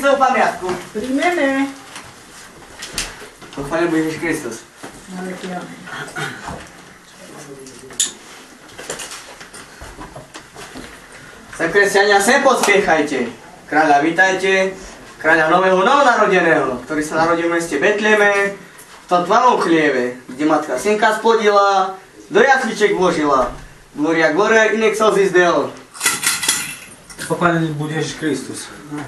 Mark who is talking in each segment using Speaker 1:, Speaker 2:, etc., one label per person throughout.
Speaker 1: svoju pamiatku.
Speaker 2: Príjmeme.
Speaker 1: Pochváľa Ježiš Kristus. Sem kresťania, sem pospiechajte. Kráľa vítajte, kráľa nového novonarodeného, ktorý sa narodil v meste Betleme, v tom tmavom chlieve, kde matka synka splodila, do jasliček vložila. Gloria, gloria, in excelsis Deo.
Speaker 3: Pochválený buď Ježiš Kristus.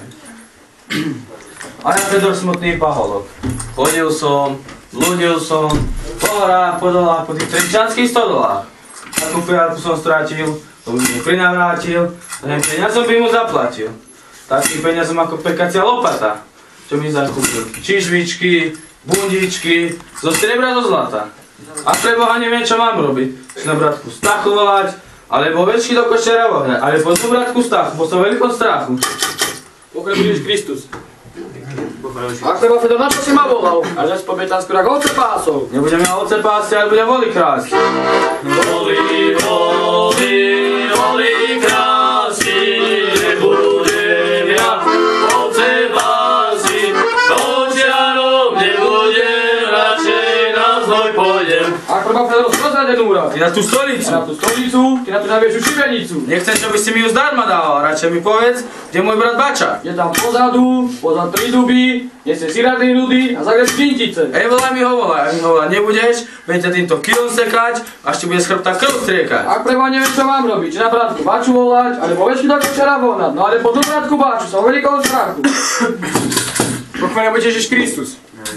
Speaker 3: A ja Fedor smutný paholok. Chodil som, blúdil som, po horách, po dolách, po tých kresťanských stodolách. Takú piarku som strátil, to by mi prinavrátil, a ten peniazom by mu zaplatil. Takým peniazom ako pekacia lopata, čo mi zakúpil. Čižvičky, bundičky, zo striebra do zlata. A pre Boha neviem, čo mám robiť. Si na bratku Stachu volať, alebo večky do košera vohnať, alebo tú bratku Stachu, bo som veľkom strachu.
Speaker 4: Pochválený Ježiš Kristus. Ak treba Fedor, na čo si ma volal? A že po Betánsku rak ovce pásol.
Speaker 3: Nebudem ja ovce pásť, ale budem voli krásť.
Speaker 4: Voli, voli, voli krásy, nebudem ja ovce pásiť. Očiarom nebudem, radšej na znoj pôjdem. Ak treba Fedor, sprozrať jednu úrad.
Speaker 3: Ty na tú stolicu.
Speaker 4: Na tú stolicu, ty na tú najväčšiu šibenicu.
Speaker 3: Nechcem, čo by si mi ju zdarma dával, radšej mi povedz, kde je môj brat Bača.
Speaker 4: Je tam pozadu, pozad 3 duby, nese si radnej nudy a zagreš kvintice.
Speaker 3: Volaj mi ho volaj, ak mi ho volať nebudeš, budem ťa týmto kilom sekať, až ti bude z chrbta krv striekať.
Speaker 4: Ak preba neviem, čo mám robiť, či na bratku Baču volať, alebo večky do kočera vohnať, no ale po tú bratku Baču som veľkou strachu.
Speaker 5: Pochválený buď Ježiš Kristus.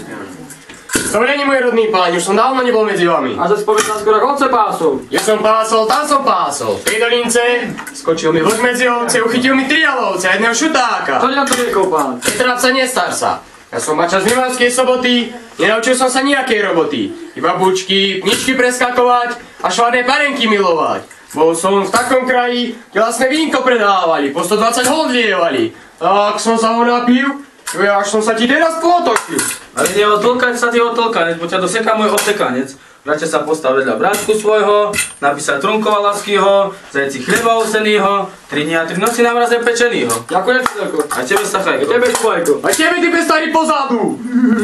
Speaker 5: To není môj rodný pán, už som dávno nebol medzi vami.
Speaker 4: A zase po Betánsku rak ovce pásol.
Speaker 5: Ja som pásol, tam som pásol. V tej dolince skočil mi vlk medzi ovce, uchytil mi 3 jalovce a jedného šutáka.
Speaker 4: Čo ti na to riekol, pán?
Speaker 5: Netráp sa, nestar sa. Ja som Bača z Milanskej Soboty, nenaučil som sa nejakej roboty. Iba bučky, pničky preskakovať a švadné panenky milovať. Bol som v takom kraji, kde vlastne vínko predávali, po 120 hold lievali. Tak som sa ho napil, až som sa ti teraz potočil.
Speaker 3: Ale neodtlkať sa ty odtlkanec, bo ťa doseká môj odtekanec. Radšej sa postav vedľa bratku svojho, napísať trunkova laskýho, zajci chleba osenýho, 3 dní a 3 noci na mraze pečenýho.
Speaker 4: Ďakujem, Fedorko.
Speaker 3: A tebe Stachajko.
Speaker 4: A tebe, Šplajko.
Speaker 5: A tebe, ty starý pozadu!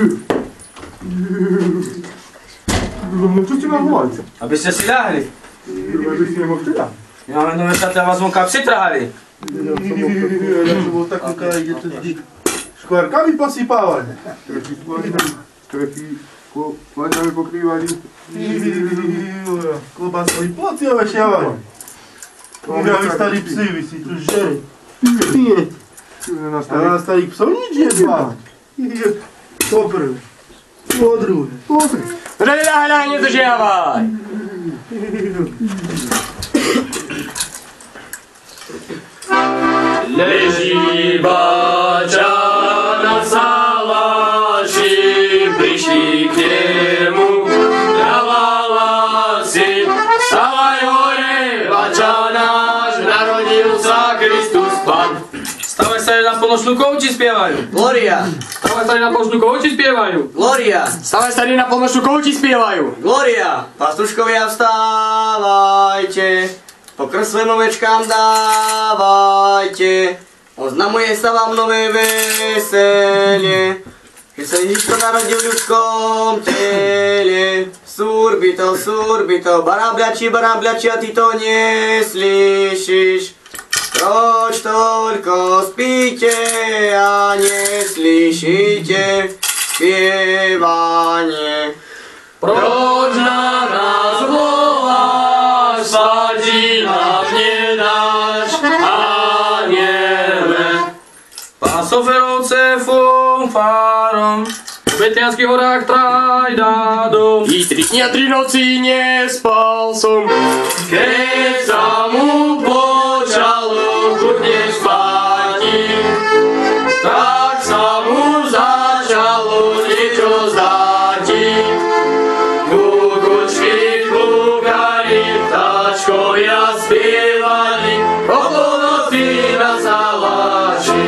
Speaker 6: No čo ste ma volali?
Speaker 3: Aby ste si ľahli.
Speaker 6: Aby si nemohol teda.
Speaker 3: Nemáme nové šaty a vás vonka psi trhali.
Speaker 6: Ja som bol taký kraj, kde to vždy škvárkami posypávali. Trefy plaňami pokrývali. Klobásali ploty ovešiavali. Uviali starí psi, vy si tu žere. Pije. A na starých psov nič jedvávať. Po prvé. Po druhé.
Speaker 5: Hľa, nedržiavaj! Leží Bača na salaši, prišli k nemu travala si. Stavaj hore, Bača náš, narodil sa Kristus Pán.
Speaker 3: Stavaj sa na polnočnú kovči spievajú.
Speaker 1: Gloria,
Speaker 4: Stavaj sa na polnočnú kovči spievajú.
Speaker 1: Gloria,
Speaker 5: Stavaj starý na polnočnú kovči spievajú.
Speaker 1: Gloria. Pastuškovia, vstávajte, pokrm svojim ovečkám dávajte. Oznamuje sa vám nové veselie, že sa Ježiško narodil v ľudskom tele. Surbito, barábľači, a ty to neslyšíš. Proč toľko spíte a neslyšíte spievanie?
Speaker 5: Proč na nás voláš, spati nám nedáš, aniele.
Speaker 3: Pásoferovce fanfárom, v Betrianských horách trajdádom.
Speaker 5: I 3 dni a 3 noci nespal som, keď sa mu počalo chudne spáti, tak sa mu začalo niečo zdáti. Kukučky klukali, vtáčkovia spievali, o polnoci na saláči.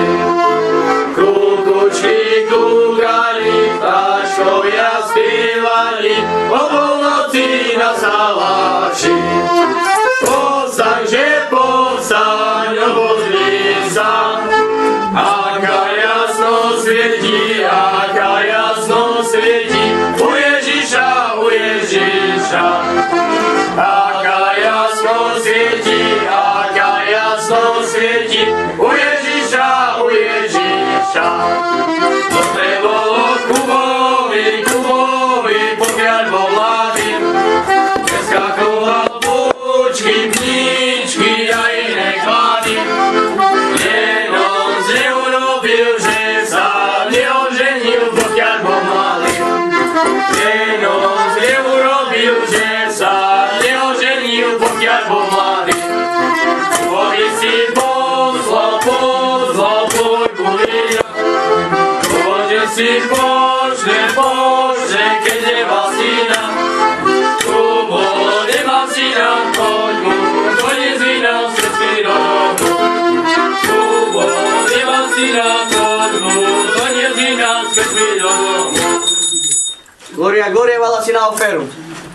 Speaker 5: Kukučky klukali, vtáčkovia spievali, o polnoci na saláči. Povstaň, že povstaň, obozri sa, aká jasnosť svieti, aká jasno svieti, u Ježiša, aká jasno svieti, u Ježiša, dobre bolo Kubovi, pokiaľ bol mladý, preskakoval bučky, pníčky a iné klady. Len on neurobil, že sa neoženil, pokiaľ bol mladý. Len on neurobil, že sa neoženil, pokiaľ bol mladý. Kubovi si pozval dvojku líra, Kubovi si pošle, keď nemal syna. Kubo nemal syna, poď mu doniesť vína z cesty do domu. Kubo nemal syna, poď mu doniesť vína z cesty do domu.
Speaker 1: Goria, vala si na oferu.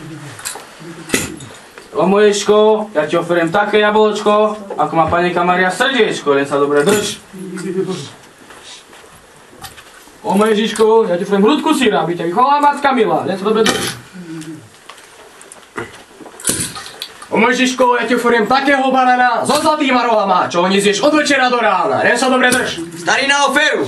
Speaker 3: Omoječko, ja ti oferujem také jablčko, ako má panenka Maria srdiečko, len sa dobre drž.
Speaker 4: Ježiško, ja ti oferujem hrudku syra, aby ťa vychovala matka milá, len sa dobre drž.
Speaker 5: Ježiško, ja ti oferujem takého banana so zlatýma rohama, čo ho nezješ od večera do rána, len sa dobre drž.
Speaker 1: Starý na oferu.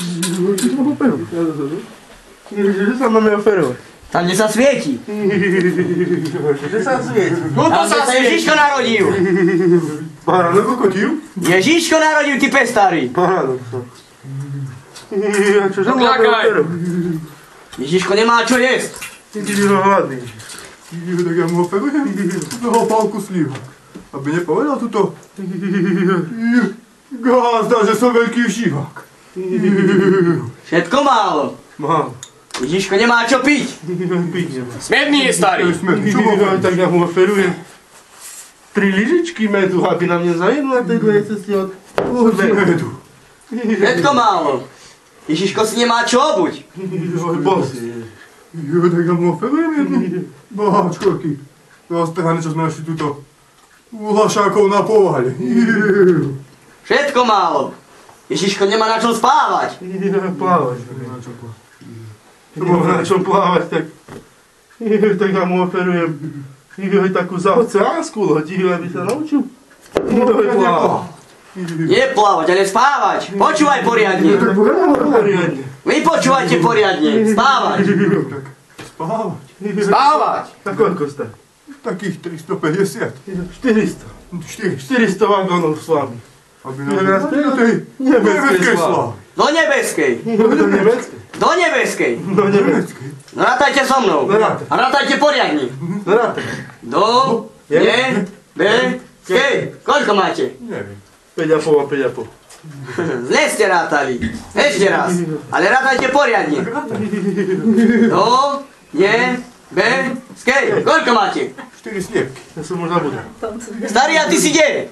Speaker 6: Že sa máme oferovať.
Speaker 1: Tam, kde sa svieti.
Speaker 6: Že sa svieti.
Speaker 1: Tam, kde sa Ježiško narodil.
Speaker 6: Baránok kokotil?
Speaker 1: Ježiško narodil, ty pestári.
Speaker 6: Baránok sa. Čo sa máme oferovať?
Speaker 1: Ježiško nemá čo jesť.
Speaker 6: Ty si hladný. Tak ja mu oferujem toho pálku slívok. Aby nepovedal tuto gazda, že som veľký šívak.
Speaker 1: Všetko málo.
Speaker 6: Málo.
Speaker 1: Ježiško nemá čo piť.
Speaker 6: Piť nemá.
Speaker 5: Smedný je starý.
Speaker 6: Čo mu oferujem? Tak ja mu oferujem 3 lyžičky medu, aby na mňa zajednú na tej dlhej ceste od medu.
Speaker 1: Všetko málo. Ježiško si nemá čo obuť.
Speaker 6: Bosy. Tak ja mu oferujem jednu boháčkorky. Roztrhané, čo sme našli tuto u Lašákov na povale.
Speaker 1: Všetko málo. Ježiško nemá na čo spávať.
Speaker 6: Plávať. Čo má na čo plávať, tak ja mu oferujem takú zaoceánsku loď, aby sa naučil plávať.
Speaker 1: Nie plávať, ale spávať. Počúvaj poriadne. Vy počúvajte poriadne. Spávať.
Speaker 6: Spávať?
Speaker 5: Spávať.
Speaker 6: Tak koľko ste? Takých 350. 400 vagónov slávy. Aby nás do tej nebeskej slávy.
Speaker 1: Do nebeskej.
Speaker 6: Do nebeckej?
Speaker 1: Do nebeskej.
Speaker 6: Do nebeckej.
Speaker 1: No rátajte so mnou.
Speaker 6: Rátaj.
Speaker 1: A rátajte poriadne.
Speaker 6: Rátaj.
Speaker 1: Do nebeskej. Koľko máte?
Speaker 6: Neviem. 5,5 a 5,5.
Speaker 1: Zle ste rátali. Ešte raz. Ale rátajte poriadne. Do nebeskej. Koľko máte?
Speaker 6: 4 sliepky. Ja som už zabudol.
Speaker 1: Starý, a ty si kde?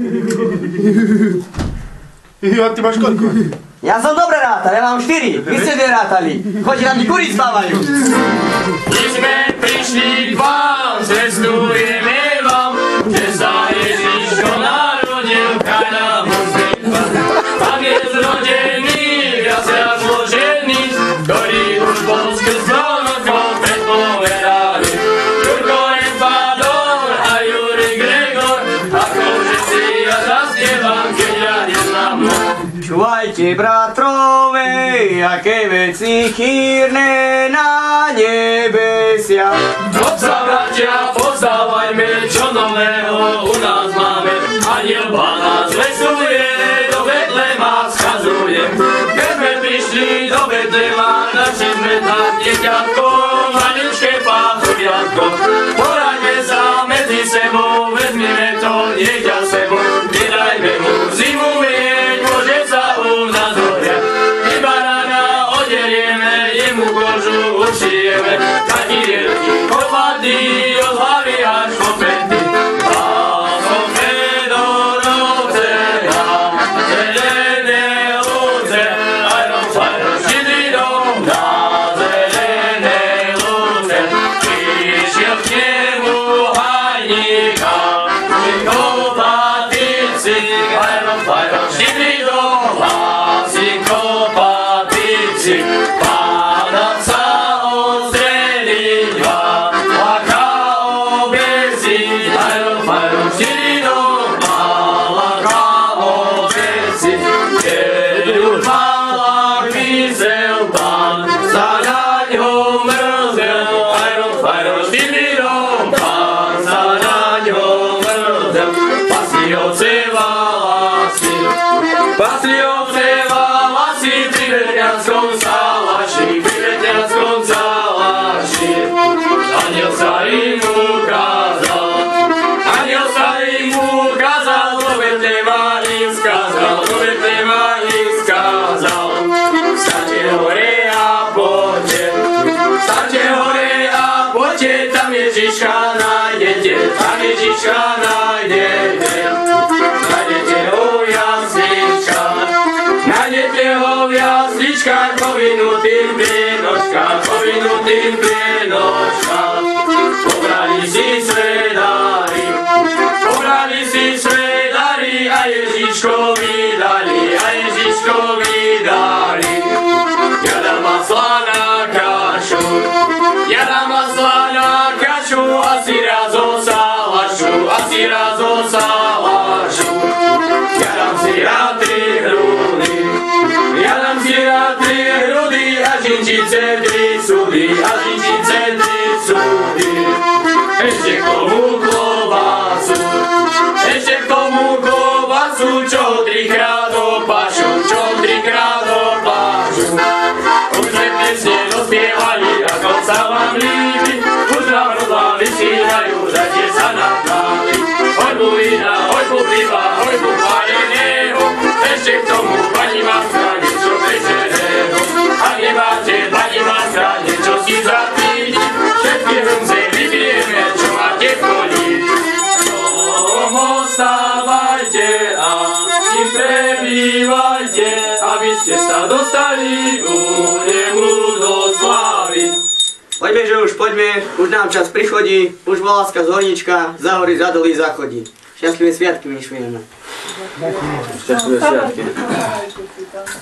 Speaker 6: A ty máš koľko?
Speaker 1: Ja som dobre rátal, ja mám 4. Vy ste nerátali. Chodí na mňa kurí spávajú.
Speaker 5: My sme prišli k vám, zvestujeme vám, že sa Ježiško narodil, kraj nám uzbytva. Tam je zrodený, viac jak zložený, ktorý už bol skrz prorokov predpovedaný. Jurko Empador a Juri Gregor, akože si ja zaspievam, keď ja neznám.
Speaker 1: Čúvajte, bratrove, aké veci chýrne na nebesiach.
Speaker 5: Obca, bratia, poznávajme, čo nového u nás máme. Aniel Pána zvesuje, do Betlema schadzuje. Keď sme prišli do Betlema, našli sme tam dieťatko, maličké páchodiatko. Poraďme sa medzi sebou, vezmime to dieťa sebou. Nedajme mu zimu vieť, môže sa u nás horiať. My barána oderieme, jemu kožu ušijeme. Taký veľký chopatý, od hlavy až po pety. Pásom Fedorovce, nám zelené lúce, aj rozšidli dom na zelené lúce. Prišiel k jaslička nájdete, nájdete ho v jasličkách. Nájdete ho v jasličkách, povinutým pienožkách, povinutým pienožkách. Pobrali si svedári, pobrali si svedári a Ježiškovi dali, a Ježiškovi dali. Ja dám masla na kašu, ja dám masla na kašu, asi raz o salašu, asi raz o salašu. Ja dám si rád 3 hrudy, ja dám si rád 3 hrudy a žinčice 3 súdy, a žinčice 3 súdy. Ešte k tomu klobasu, ešte k tomu klobasu, čo 3-krát opašu, čo 3-krát opašu. Už sme piesne dospievali, ako sa vám líbi, už nám rozlá vysílajú, dajte sa na plány. Hojbu vína, hojbu piva, hojbu páleného, ešte k tomu pani Maska niečo pečeného. Ak nemáte pani Maska niečo si zapíti, všetky hrnce vypijeme, čo máte v kolíti. Ostávajte a im prebývajte, aby ste sa dostali u nemu do slávy.
Speaker 1: Poďme, že už poďme, už nám čas prichodí, už voláska z horníčka, za hory, za doly, zachodí. Šťastlivé sviatky my šujeme.
Speaker 3: Šťastlivé sviatky.